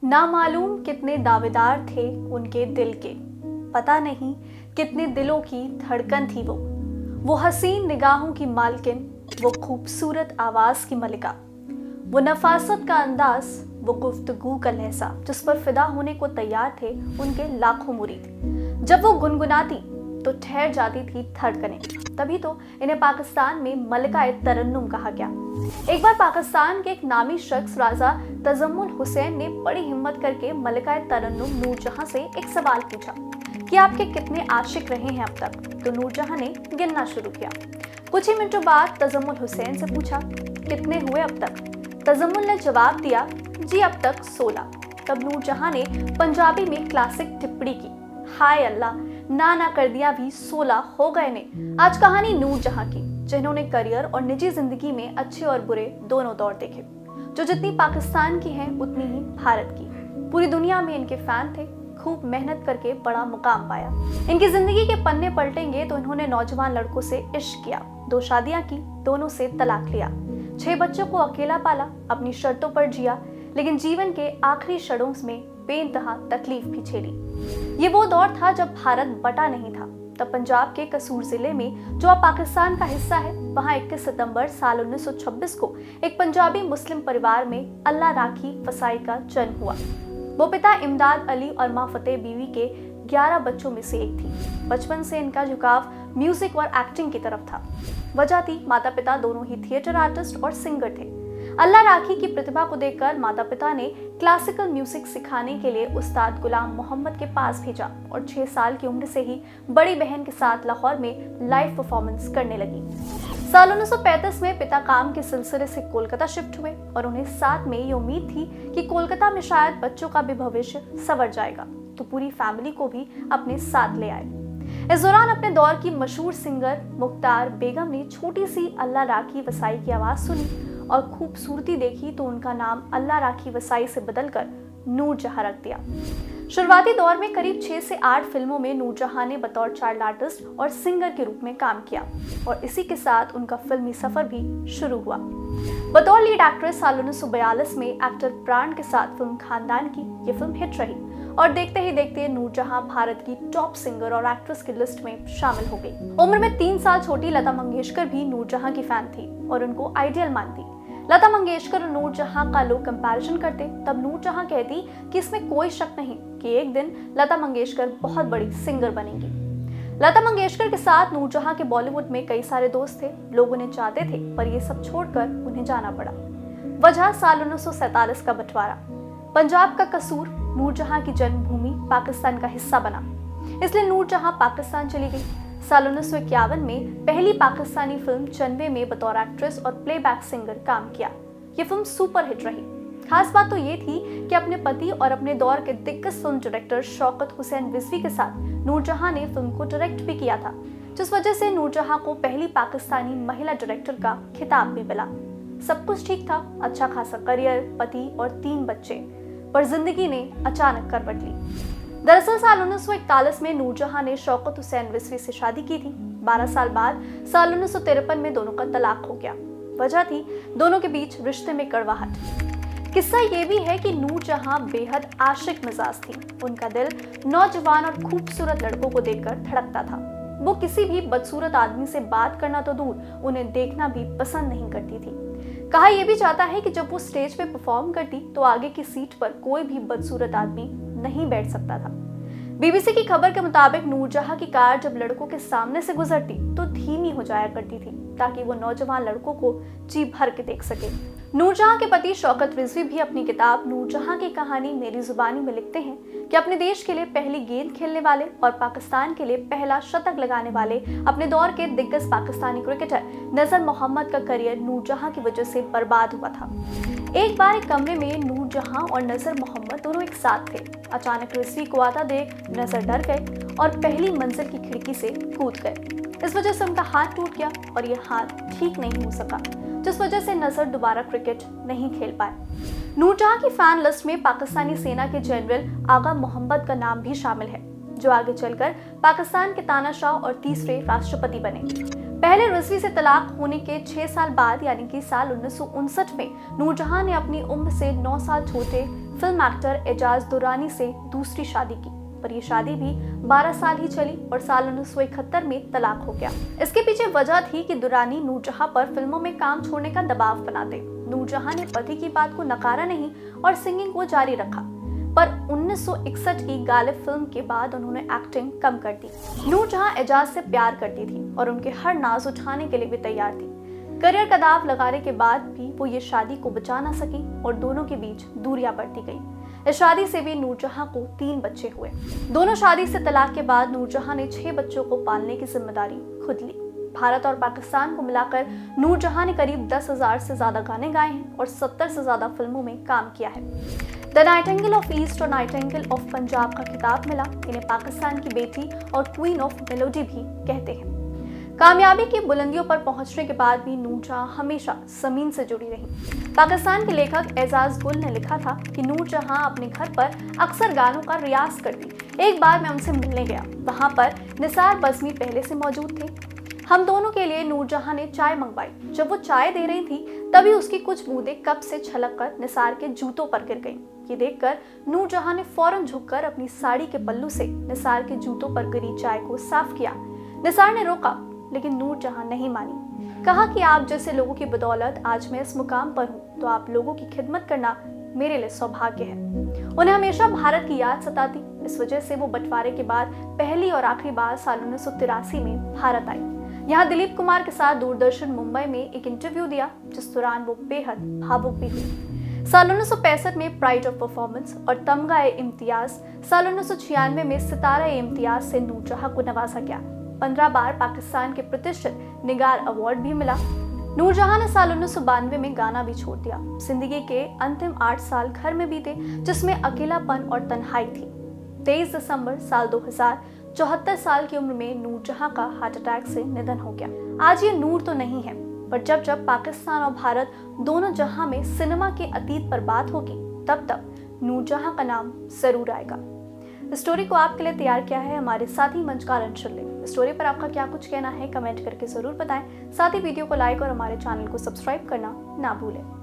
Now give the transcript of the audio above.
नामालूम कितने दावेदार थे उनके दिल के, पता नहीं कितने दिलों की धड़कन थी वो हसीन निगाहों की मालकिन, वो खूबसूरत आवाज की मलिका, वो नफासत का अंदाज, वो गुफ्तगू का लहजा जिस पर फिदा होने को तैयार थे उनके लाखों मुरीद। जब वो गुनगुनाती तो ठहर जाती थी धड़कनें। तभी तो इन्हें पाकिस्तान में मलिका तरन्नुम कहा गया। एक बार पाकिस्तान के एक नामी शख्स राजा तजम्मुल हुसैन ने बड़ी हिम्मत करके मलिका तरन्नुम नूरजहां से एक सवाल पूछा कि आपके कितने आशिक रहे हैं अब तक। तो नूरजहां ने गिनना शुरू किया। कुछ ही मिनटों बाद तजम्मुल हुसैन से पूछा, कितने हुए अब तक? तजम्मुल ने जवाब दिया, जी अब तक 16। तब नूरजहां ने पंजाबी में क्लासिक टिप्पणी की, हाय अल्लाह, ना कर दिया भी 16 हो गए ने। आज कहानी नूरजहां की, जिन्होंने करियर और निजी जिंदगी में अच्छे और बुरे दोनों दौर देखे, जो जितनी पाकिस्तान की हैं उतनी ही भारत की। पूरी दुनिया में इनके फैन थे, खूब मेहनत करके बड़ा मुकाम पाया। इनकी जिंदगी के पन्ने पलटेंगे तो इन्होंने नौजवान लड़कों से इश्क किया, 2 शादियां की, दोनों से तलाक लिया, 6 बच्चों को अकेला पाला, अपनी शर्तों पर जिया, लेकिन जीवन के आखिरी क्षणों में बेइंतहा तकलीफ भी झेली। ये वो दौर था जब भारत बटा नहीं था। तब पंजाब के कसूर जिले में, जो अब पाकिस्तान का हिस्सा है, वहां 21 सितंबर साल 1926 को एक पंजाबी मुस्लिम परिवार में अल्लाह राखी वसाई का जन्म हुआ। वो पिता इमदाद अली और माँ फतेह बीवी के 11 बच्चों में से एक थी। बचपन से इनका झुकाव म्यूजिक और एक्टिंग की तरफ था। वजह थी, माता पिता दोनों ही थिएटर आर्टिस्ट और सिंगर थे। अल्लाह राखी की प्रतिभा को देखकर माता पिता ने क्लासिकल म्यूजिक सिखाने के लिए उस्ताद गुलाम मोहम्मद के पास भेजा और 6 साल की उम्र से ही बड़ी बहन के साथ लाहौर में लाइव परफॉर्मेंस करने लगी। साल 1935 में पिता काम के सिलसिले से कोलकाता शिफ्ट हुए और उन्हें साथ में ये उम्मीद थी कि कोलकाता में शायद बच्चों का भी भविष्य संवर जाएगा, तो पूरी फैमिली को भी अपने साथ ले आए। इस दौरान अपने दौर की मशहूर सिंगर मुख्तार बेगम ने छोटी सी अल्लाह राखी वसाई की आवाज सुनी और खूबसूरती देखी तो उनका नाम अल्लाह राखी वसाई से बदलकर नूरजहां रख दिया। शुरुआती दौर में करीब 6 से 8 फिल्मों में नूरजहां ने बतौर चाइल्ड आर्टिस्ट और सिंगर के रूप में काम किया और इसी के साथ उनका फिल्मी सफर भी शुरू हुआ। बतौर लीड एक्ट्रेस साल 1942 में एक्टर प्राण के साथ फिल्म खानदान की ये फिल्म हिट रही और देखते ही देखते नूरजहां भारत की टॉप सिंगर और एक्ट्रेस की लिस्ट में शामिल हो गई। उम्र में 3 साल छोटी लता मंगेशकर भी नूरजहां की फैन थी और उनको आइडियल मानती। लता मंगेशकर और नूरजहां का लोग कंपैरिजन करते, तब नूरजहां कहती कि इसमें कोई शक नहीं कि एक दिन लता मंगेशकर बहुत बड़ी सिंगर बनेंगी। लता मंगेशकर के साथ नूरजहां के बॉलीवुड में कई सारे दोस्त थे, लोग उन्हें चाहते थे, पर ये सब छोड़कर उन्हें जाना पड़ा। वजह साल 1947 का बंटवारा। पंजाब का कसूर नूरजहां की जन्मभूमि पाकिस्तान का हिस्सा बना, इसलिए नूरजहां पाकिस्तान चली गई। साल 1951 में पहली पाकिस्तानी फिल्म चन्वे में बतौर एक्ट्रेस और प्लेबैक सिंगर काम किया। ये फिल्म सुपर हिट रही। खास बात तो ये थी कि अपने पति और अपने दौर के दिग्गज फिल्म डायरेक्टर शौकत हुसैन रिजवी के साथ नूरजहां ने फिल्म को डायरेक्ट भी किया था, जिस वजह से नूरजहां को पहली पाकिस्तानी महिला डायरेक्टर का खिताब भी मिला। सब कुछ ठीक था, अच्छा खासा करियर, पति और 3 बच्चे, पर जिंदगी ने अचानक करवट ली। दरअसल साल 1941 में नूरजहां ने शौकत हुसैन रिजवी से शादी की थी। 12 साल बाद साल 1953 में दोनों का तलाक हो गया। वजह थी दोनों के बीच रिश्ते में कड़वाहट। किस्सा ये भी है कि नूरजहां बेहद आशिक मिजाज थी। उनका दिल नौजवान और खूबसूरत लड़कों को देखकर धड़कता था। वो किसी भी बदसूरत आदमी से बात करना तो दूर, उन्हें देखना भी पसंद नहीं करती थी। कहा यह भी जाता है कि जब वो स्टेज पे परफॉर्म करती तो आगे की सीट पर कोई भी बदसूरत आदमी नहीं बैठ सकता था। बीबीसी की खबर के मुताबिक नूरजहां की कार जब लड़कों के सामने से गुजरती तो धीमी हो जाया करती थी, ताकि वो नौजवान लड़कों को जी भर के देख सके। नूरजहां के पति शौकत रिजवी भी अपनी किताब नूरजहां की कहानी मेरी जुबानी में लिखते हैं कि अपने देश के लिए पहली गेंद खेलने वाले और पाकिस्तान के लिए पहला शतक लगाने वाले अपने दौर के दिग्गज पाकिस्तानी क्रिकेटर नजर मोहम्मद का करियर नूरजहां की वजह से बर्बाद हुआ था। एक बार एक कमरे में नूरजहां और नजर मोहम्मद दोनों एक साथ थे। अचानक रिजवी को आता देख नजर डर गए और पहली मंजिल की खिड़की से कूद गए। इस वजह से उनका हाथ टूट गया और ये हाथ ठीक नहीं हो सका, जिस वजह से नजर दोबारा क्रिकेट नहीं खेल पाए। नूरजहां की फैन लिस्ट में पाकिस्तानी सेना के जनरल आगा मोहम्मद का नाम भी शामिल है, जो आगे चलकर पाकिस्तान के तानाशाह और तीसरे राष्ट्रपति बने। पहले रिजवी से तलाक होने के 6 साल बाद यानी कि साल 1959 में नूरजहां ने अपनी उम्र से 9 साल छोटे फिल्म एक्टर एजाज दुरानी से दूसरी शादी की, पर यह शादी भी 12 साल ही चली और साल 1971 में तलाक हो गया। इसके पीछे वजह थी कि दुरानी नूरजहां पर फिल्मों में काम छोड़ने का दबाव बनाते। नूरजहां ने पति की बात को नकारा नहीं और सिंगिंग को जारी रखा, पर 1961 की गालिब फिल्म के बाद उन्होंने एक्टिंग कम कर दी। नूरजहां एजाज से प्यार करती थी और उनके हर नाज उठाने के लिए भी तैयार थी। करियर का दाव लगाने के बाद भी वो ये शादी को बचा ना सकी और दोनों के बीच दूरियां बढ़ती गई। इस शादी से भी नूरजहां को 3 बच्चे हुए। दोनों शादी से तलाक के बाद नूरजहां ने 6 बच्चों को पालने की जिम्मेदारी खुद ली। भारत और पाकिस्तान को मिलाकर नूरजहां ने करीब 10,000 से ज्यादा गाने गाए हैं और 70 से ज्यादा फिल्मों में काम किया है। द नाइटिंगेल ऑफ ईस्ट और नाइटिंगेल ऑफ पंजाब का खिताब मिला। इन्हें पाकिस्तान की बेटी और क्वीन ऑफ मेलोडी भी कहते हैं। कामयाबी की बुलंदियों पर पहुंचने के बाद भी नूरजहां हमेशा जमीन से जुड़ी रही। पाकिस्तान के लेखक एजाज गुल ने लिखा था कि नूरजहां अपने घर पर अक्सर गानों का रियाज करती। एक बार मैं उनसे मिलने गया, वहां पर निसार बज़मी पहले से मौजूद थे। हम दोनों के लिए नूरजहां ने चाय मंगवाई। जब वो चाय दे रही थी तभी उसकी कुछ बूंदें कप से छलककर निसार के जूतों पर गिर गईं। ये देखकर नूरजहां ने फौरन झुककर अपनी साड़ी के पल्लू से निसार के जूतों पर गिरी चाय को साफ किया। निसार ने रोका, लेकिन नूरजहां नहीं मानी। कहा कि आप जैसे लोगों की बदौलत आज मैं इस मुकाम पर हूँ, तो आप लोगों की खिदमत करना मेरे लिए सौभाग्य है। उन्हें हमेशा भारत की याद सताती। इस वजह से वो बंटवारे के बाद पहली और आखिरी बार साल 1983 में भारत आई। यहाँ दिलीप कुमार के साथ दूरदर्शन मुंबई में एक इंटरव्यू दिया, जिस दौरान वो बेहद भावुक भी हुई। साल 1965 में प्राइड ऑफ परफॉर्मेंस और तमगा-ए-इम्तियाज, साल 1996 में सितारा-ए-इम्तियाज से नूरजहां को नवाजा गया। 15 बार पाकिस्तान के प्रतिष्ठित निगार अवार्ड भी मिला। नूरजहां ने साल 1992 में गाना भी छोड़ दिया। जिंदगी के अंतिम 8 साल घर में बीते, जिसमें अकेलापन और तन्हाई थी। 23 दिसंबर साल 2000 74 साल की उम्र में नूरजहां का हार्ट अटैक से निधन हो गया। आज ये नूर तो नहीं है, पर जब जब पाकिस्तान और भारत दोनों जहां में सिनेमा के अतीत पर बात होगी, तब तब नूरजहां का नाम जरूर आएगा। इस स्टोरी को आपके लिए तैयार किया है हमारे साथी मंचकार अंशुल ने। स्टोरी पर आपका क्या कुछ कहना है कमेंट करके जरूर बताएं। साथ ही वीडियो को लाइक और हमारे चैनल को सब्सक्राइब करना ना भूलें।